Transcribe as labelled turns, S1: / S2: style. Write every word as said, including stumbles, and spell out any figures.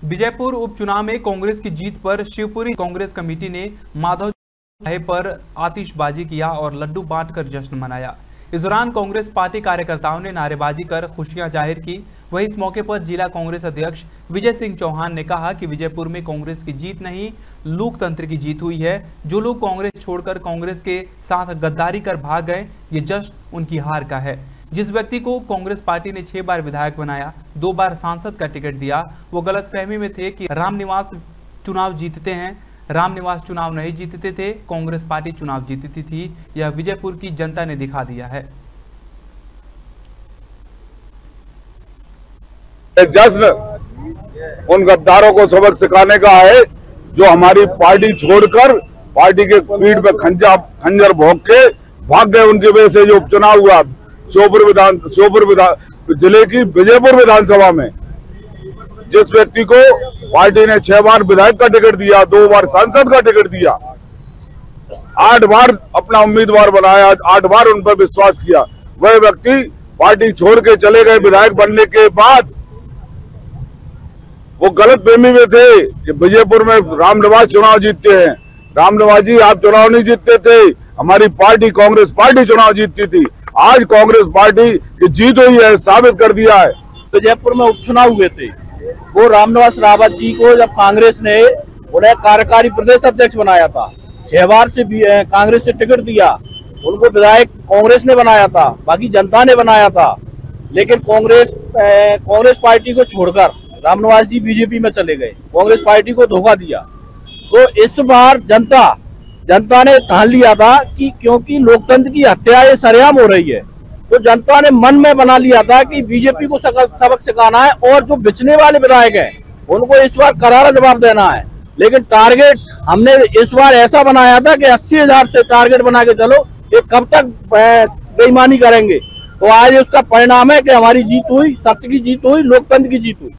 S1: विजयपुर उपचुनाव में कांग्रेस की जीत पर शिवपुरी कांग्रेस कमेटी ने माधव चौराहे पर आतिशबाजी किया और लड्डू बांटकर जश्न मनाया। इस दौरान कांग्रेस पार्टी कार्यकर्ताओं ने नारेबाजी कर खुशियां जाहिर की। वहीं इस मौके पर जिला कांग्रेस अध्यक्ष विजय सिंह चौहान ने कहा कि विजयपुर में कांग्रेस की जीत नहीं, लोकतंत्र की जीत हुई है। जो लोग कांग्रेस छोड़कर कांग्रेस के साथ गद्दारी कर भाग गए, ये जश्न उनकी हार का है। जिस व्यक्ति को कांग्रेस पार्टी ने छह बार विधायक बनाया, दो बार सांसद का टिकट दिया, वो गलतफहमी में थे कि रामनिवास चुनाव जीतते हैं। रामनिवास चुनाव नहीं जीतते थे, कांग्रेस पार्टी चुनाव जीतती थी। यह विजयपुर की जनता ने दिखा दिया है।
S2: जश्न उन गद्दारों को सबक सिखाने का है जो हमारी पार्टी छोड़कर पार्टी के पीठ पे खंजा खंजर भोंक के भाग गए। उनकी वजह से जो उपचुनाव हुआ श्योपुर विधान श्योपुर विधान जिले की विजयपुर विधानसभा में, जिस व्यक्ति को पार्टी ने छह बार विधायक का टिकट दिया, दो बार सांसद का टिकट दिया, आठ बार अपना उम्मीदवार बनाया, आठ बार उन पर विश्वास किया, वह व्यक्ति पार्टी छोड़ के चले गए। विधायक बनने के बाद वो गलत फहमी में थे कि विजयपुर में रामनिवास चुनाव जीतते हैं। रामनिवास जी, आप चुनाव नहीं जीतते थे, हमारी पार्टी कांग्रेस पार्टी चुनाव जीतती थी। आज कांग्रेस पार्टी की जीत हुई है, साबित कर दिया है।
S3: विजयपुर में उपचुनाव हुए थे, वो रामनिवास रावत जी को जब कांग्रेस ने उन्हें कार्यकारी प्रदेश अध्यक्ष बनाया था, छह बार से कांग्रेस से टिकट दिया, उनको विधायक कांग्रेस ने बनाया था, बाकी जनता ने बनाया था। लेकिन कांग्रेस कांग्रेस पार्टी को छोड़कर रामनिवास जी बीजेपी में चले गए, कांग्रेस पार्टी को धोखा दिया। तो इस बार जनता जनता ने ठान लिया था कि क्योंकि लोकतंत्र की हत्या ये सरेआम हो रही है, तो जनता ने मन में बना लिया था कि बीजेपी को सबक सिखाना है और जो बिचने वाले विधायक हैं उनको इस बार करारा जवाब देना है। लेकिन टारगेट हमने इस बार ऐसा बनाया था कि अस्सी हजार से टारगेट बना के चलो, ये कब तक बेईमानी करेंगे। तो आज उसका परिणाम है कि हमारी जीत हुई, सत्य की जीत हुई, लोकतंत्र की जीत हुई।